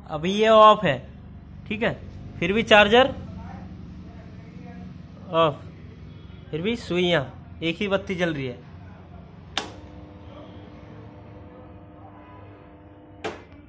अभी ये ऑफ है, ठीक है, फिर भी चार्जर ऑफ, फिर भी सुइयाँ एक ही बत्ती जल रही है।